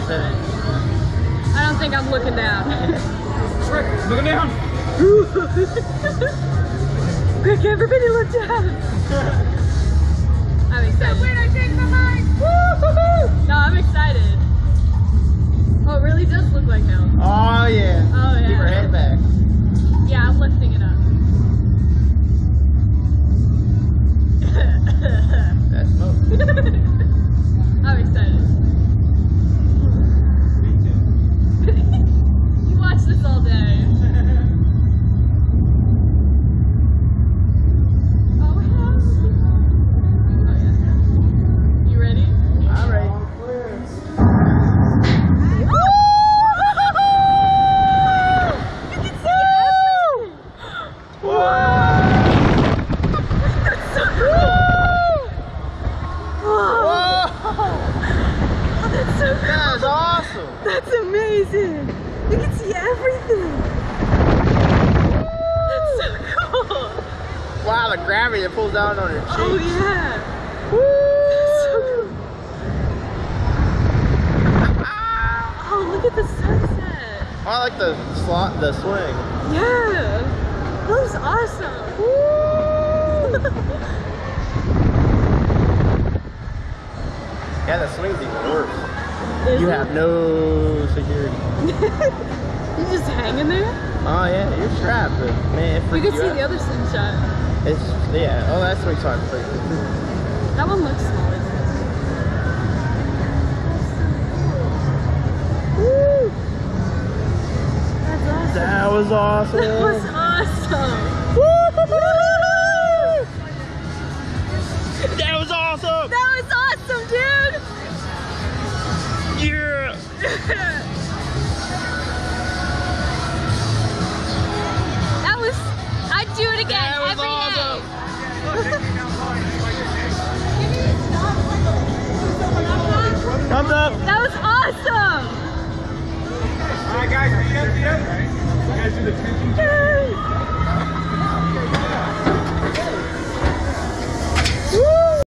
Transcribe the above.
I don't think I'm looking down. Rick, looking down. Quick, everybody look down. I'm excited. Wait, I changed my mind. No, I'm excited. Oh, it really does look like hell. Oh yeah. Oh yeah. Keep her head back. Yeah, I'm lifting it up. That's smoke. I'm excited. You watch this all day. Oh, hell. Oh, yeah. You ready? All right. You can see everything. Whoa! That's so cool. Whoa. Oh, that's so cool. That's awesome. That's amazing. You can see everything. That's so cool. Wow, the gravity that pulls down on your cheeks. Oh yeah. That's so cool. Oh, look at the sunset. I like the swing. Yeah. That looks awesome. Yeah, the swing's even worse. Is You it? have no security. You're just hanging there? Oh yeah, you're strapped, but man, it You freaks can see out. the other slingshot. It's yeah. Oh, that's what he's talking about. That one looks smaller. Woo! That's awesome. That was awesome. That was